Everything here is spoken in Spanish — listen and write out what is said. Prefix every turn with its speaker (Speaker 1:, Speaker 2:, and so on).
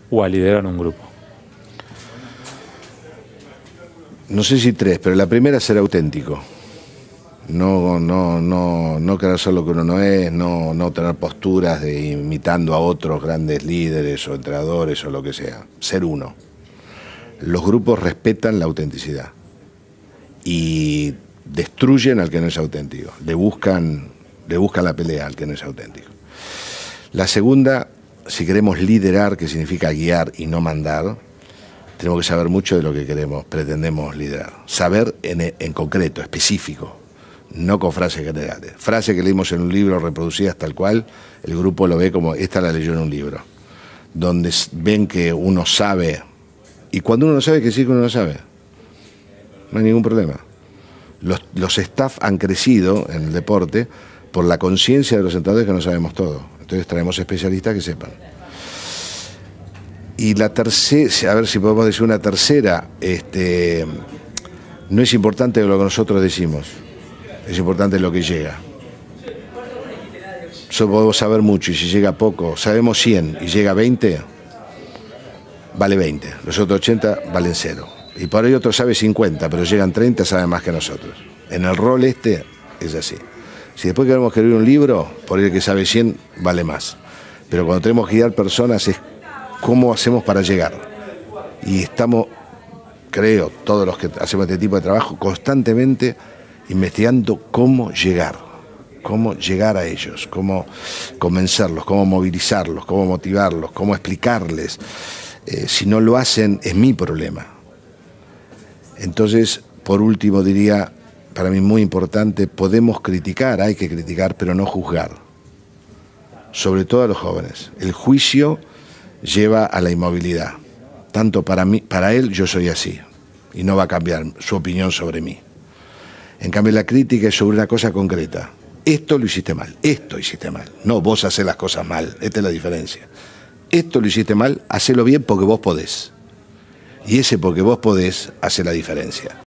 Speaker 1: o a liderar un grupo?
Speaker 2: No sé si tres, pero la primera es ser auténtico. No querer ser lo que uno no es, no tener posturas de imitando a otros grandes líderes o entrenadores o lo que sea. Ser uno. Los grupos respetan la autenticidad y destruyen al que no es auténtico. Le buscan la pelea al que no es auténtico. La segunda, si queremos liderar, que significa guiar y no mandar, tenemos que saber mucho de lo que pretendemos liderar. Saber en concreto, específico, no con frases generales. Frase que leímos en un libro reproducidas tal cual, el grupo lo ve como, esta la leyó en un libro. Donde ven que uno sabe, y cuando uno no sabe, que sí que uno no sabe. No hay ningún problema. Los staff han crecido en el deporte por la conciencia de los entrenadores que no sabemos todo. Entonces traemos especialistas que sepan. Y la tercera, a ver si podemos decir una tercera, no es importante lo que nosotros decimos, es importante lo que llega. Nosotros podemos saber mucho y si llega poco, sabemos 100 y llega 20, vale 20. Los otros 80 valen 0. Y por ahí otro sabe 50, pero llegan 30, sabe más que nosotros. En el rol es así. Si después queremos escribir un libro, por ahí el que sabe 100 vale más. Pero cuando tenemos que guiar personas es cómo hacemos para llegar. Y estamos, creo, todos los que hacemos este tipo de trabajo, constantemente investigando cómo llegar a ellos, cómo convencerlos, cómo movilizarlos, cómo motivarlos, cómo explicarles. Si no lo hacen, es mi problema. Entonces, por último diría, para mí muy importante, podemos criticar, hay que criticar, pero no juzgar. Sobre todo a los jóvenes. El juicio lleva a la inmovilidad. Tanto para mí, para él, yo soy así. Y no va a cambiar su opinión sobre mí. En cambio, la crítica es sobre una cosa concreta. Esto lo hiciste mal, esto hiciste mal. No, vos hacés las cosas mal, esta es la diferencia. Esto lo hiciste mal, hacelo bien porque vos podés. Y ese porque vos podés hace la diferencia.